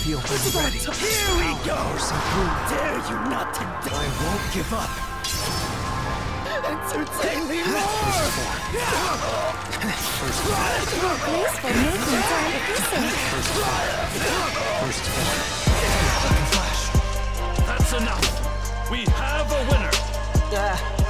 feel I'm ready. Here we go! Dare you not to die! I won't give up. Entertain me more! First form. Graceful movements are impressive. First form. That's enough. We have a winner.